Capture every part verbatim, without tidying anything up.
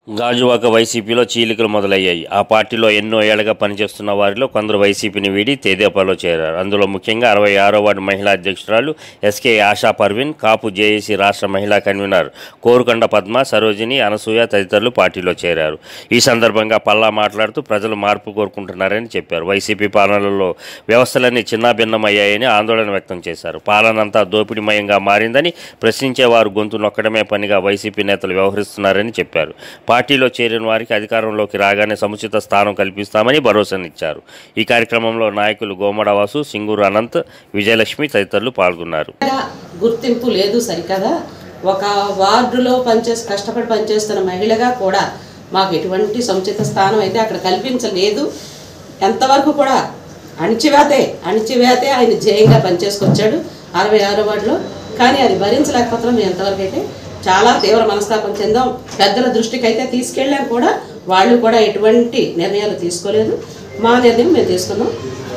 గాజువాక వైసీపీలో చీలికలు మొదలయ్యాయి. ఆ పార్టీలో ఎన్నో ఏళ్లుగా పనిచేస్తున్న వారిలో కొందరు వైసీపీని వీడి తెదేపాలో చేరారు. అందులో ముఖ్యంగా అరవై ఆరో వార్డు మహిళా అధ్యక్షురాలు ఎస్కే ఆశా పర్వీన్, కాపు జేఏసీ రాష్ట్ర మహిళా కన్వీనర్ కోరుకొండ పద్మ, సరోజిని, అనసూయ తదితరులు పార్టీలో చేరారు. ఈ సందర్భంగా పల్లా మాట్లాడుతూ ప్రజలు మార్పు కోరుకుంటున్నారని చెప్పారు. వైసీపీ పాలనలో వ్యవస్థలన్నీ చిన్నాభిన్నమయ్యాయని ఆందోళన వ్యక్తం చేశారు. పాలనంతా దోపిడీమయంగా మారిందని, ప్రశ్నించేవారు గొంతు నొక్కడమే పనిగా వైసీపీ నేతలు వ్యవహరిస్తున్నారని చెప్పారు. పార్టీలో చేరిన వారికి అధికారంలోకి రాగానే సముచిత స్థానం కల్పిస్తామని భరోసానిచ్చారు. ఈ కార్యక్రమంలో నాయకులు గోమడవాసు, సింగూరు అనంత్, విజయలక్ష్మి తదితరులు పాల్గొన్నారు. గుర్తింపు లేదు సరికదా. ఒక వార్డులో పనిచేసి కష్టపడి పనిచేస్తున్న మహిళగా కూడా మాకు ఎటువంటి సముచిత స్థానం అయితే అక్కడ కల్పించలేదు. ఎంతవరకు కూడా అణిచివేతే అణిచివేతే ఆయన జయంగా పనిచేసుకొచ్చాడు అరవై ఆరో వార్డులో. కానీ అది భరించలేకపోతున్నాం. ఎంతవరకు అయితే చాలా తీవ్ర మనస్తాపం చెందాం. పెద్దల దృష్టికి అయితే తీసుకెళ్ళాం కూడా, వాళ్ళు కూడా ఎటువంటి నిర్ణయాలు తీసుకోలేదు. మా నిర్ణయం మేము తీసుకున్నాం.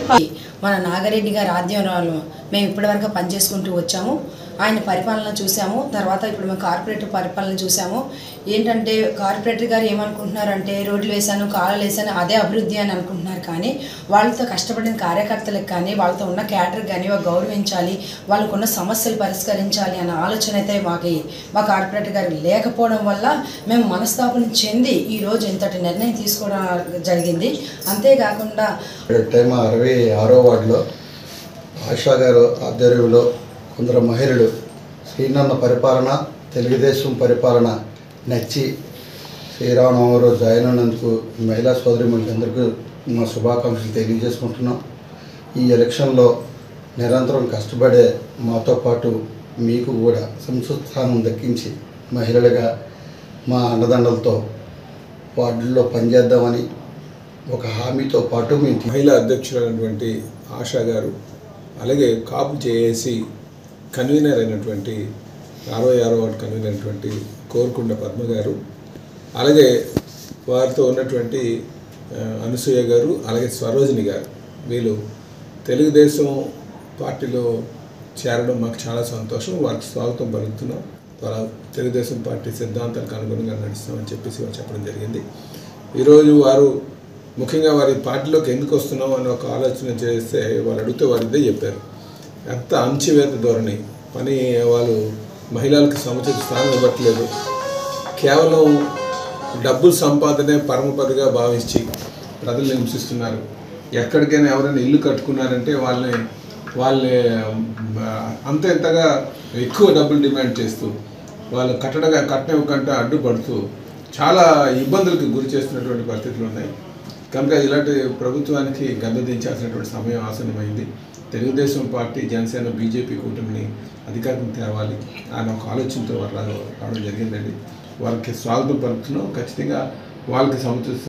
మన నాగిరెడ్డి గారి ఆధ్వర్యంలో మేము ఇప్పటివరకు పనిచేసుకుంటూ వచ్చాము. ఆయన పరిపాలన చూసాము. తర్వాత ఇప్పుడు మేము కార్పొరేటర్ పరిపాలన చూసాము. ఏంటంటే కార్పొరేటర్ గారు ఏమనుకుంటున్నారంటే రోడ్లు వేసాను, కాలువలు వేసాను, అదే అభివృద్ధి అని అనుకుంటున్నారు. కానీ వాళ్ళతో కష్టపడిన కార్యకర్తలకు కానీ, వాళ్ళతో ఉన్న క్యాడర్ కానీ గౌరవించాలి, వాళ్ళకు ఉన్న సమస్యలు పరిష్కరించాలి అన్న ఆలోచన అయితే మాకు మా కార్పొరేటర్ గారికి లేకపోవడం వల్ల మేము మనస్తాపం చెంది ఈరోజు ఇంతటి నిర్ణయం తీసుకోవడం జరిగింది. అంతేకాకుండా అరవై ఆరో వార్డులో ఆశా గారు ఆధ్వర్యంలో కొందరు మహిళలు శ్రీనన్న పరిపాలన, తెలుగుదేశం పరిపాలన నచ్చి శ్రీరామనవమి రోజు జాయిన్ అయినందుకు మహిళా సోదరిమణులందరికీ మా శుభాకాంక్షలు తెలియజేసుకుంటున్నాం. ఈ ఎలక్షన్లో నిరంతరం కష్టపడే మాతో పాటు మీకు కూడా సంస్కృత స్థానం దక్కించి మహిళలుగా మా అండదండలతో వార్డుల్లో పనిచేద్దామని ఒక హామీతో పాటు మేము మహిళా అధ్యక్షులైనటువంటి ఆశా గారు, అలాగే కాపు జేఏసీ కన్వీనర్ అయినటువంటి అరవై ఆరో వార్డు కన్వీనర్ అయినటువంటి కోరుకొండ పద్మ గారు, అలాగే వారితో ఉన్నటువంటి అనసూయ గారు, అలాగే సరోజిని గారు, వీళ్ళు తెలుగుదేశం పార్టీలో చేరడం మాకు చాలా సంతోషం. వారికి స్వాగతం పలుకుతున్నాం. వాళ్ళ తెలుగుదేశం పార్టీ సిద్ధాంతాలకు అనుగుణంగా నడుస్తామని చెప్పేసి వారు చెప్పడం జరిగింది. ఈరోజు వారు ముఖ్యంగా వారి పార్టీలోకి ఎందుకు వస్తున్నాం అని ఒక ఆలోచన చేస్తే వాళ్ళు అడిగితే వారు ఇదే చెప్పారు. ఎంత అంచివేత ధోరణి పని, వాళ్ళు మహిళలకు సముచిత స్థానం ఇవ్వట్లేదు, కేవలం డబ్బులు సంపాదనే పరమపదిగా భావించి ప్రజలు హింసిస్తున్నారు. ఎక్కడికైనా ఎవరైనా ఇల్లు కట్టుకున్నారంటే వాళ్ళని వాళ్ళని అంత ఎంతగా ఎక్కువ డబ్బులు డిమాండ్ చేస్తూ వాళ్ళు కట్టడగా కట్టనివ్వకుండా అడ్డుపడుతూ చాలా ఇబ్బందులకు గురి చేస్తున్నటువంటి పరిస్థితులు ఉన్నాయి. కనుక ఇలాంటి ప్రభుత్వానికి గద్దెదించాల్సినటువంటి సమయం ఆసన్నమైంది. తెలుగుదేశం పార్టీ, జనసేన, బీజేపీ కూటమిని అధికారం తేవాలి అని ఒక ఆలోచనతో వారు రావడం జరిగిందండి. వారికి స్వాగతం పలుకుతున్నాం. ఖచ్చితంగా వాళ్ళకి సముచిత